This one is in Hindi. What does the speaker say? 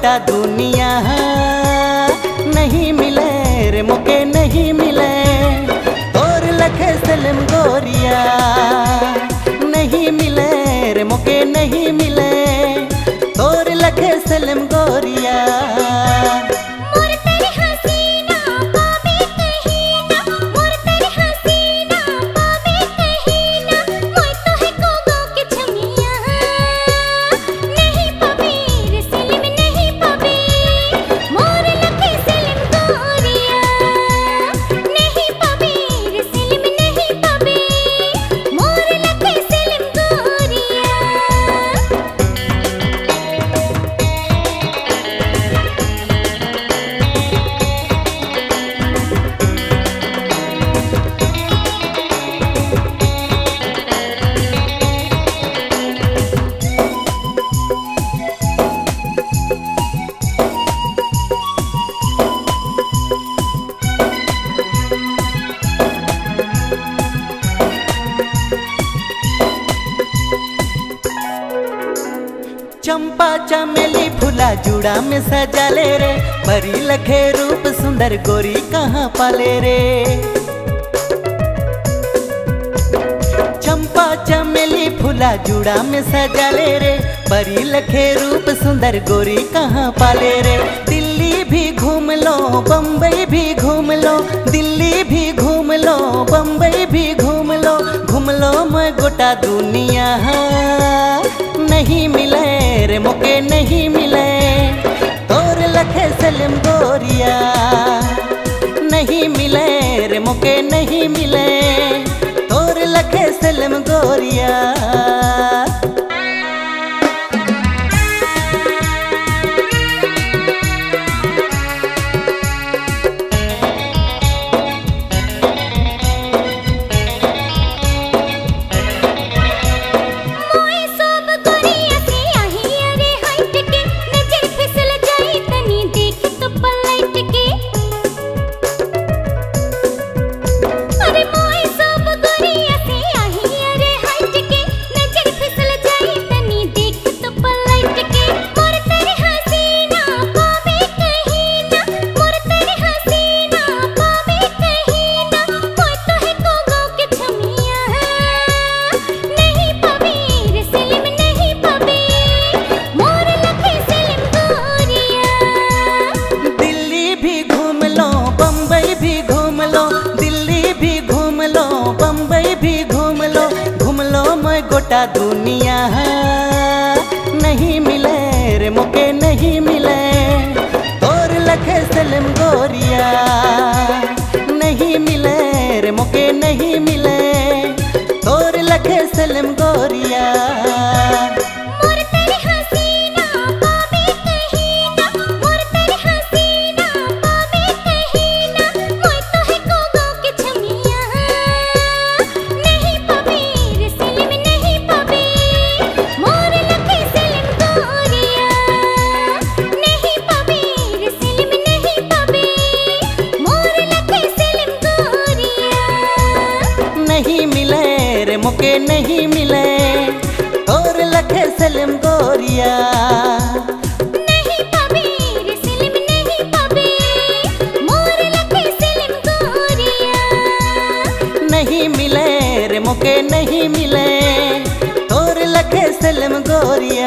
गोटा दुनिया नहीं मिले रे मुके नहीं मिले और लखे सलम गोरिया नहीं मिले रे मुके नहीं मिले और लखे सलम गोरिया। चंपा चमेली फूला जुड़ा में सजा ले रे परी लखे रूप सुंदर गोरी कहाँ पाले रे। चंपा चमेली फूला जुड़ा में सजा ले रे परी लखे रूप सुंदर गोरी कहाँ पाले रे। दिल्ली भी घूम लो बम्बई भी घूम लो दिल्ली भी घूम लो बम्बई भी घूम लो मैं गोटा दुनिया नहीं मिले रे मुके नहीं मिले तोर लखे सलम गोरिया नहीं मिले रे मुके नहीं मिले तोर लखे सलम गोरिया। गोटा दुनिया नहीं मिले रे मुके नहीं मिले और लखे सलम गोरिया नहीं मिले रे मुके नहीं मिले और लखे सलम गोरिया। नहीं मिले रे मुके नहीं मिले और लखे सलम गोरिया नहीं पाबी रे सलम नहीं पाबी मोर लखे सलम गोरिया नहीं मिले रे मुके नहीं मिले और लखे सलम गोरिया।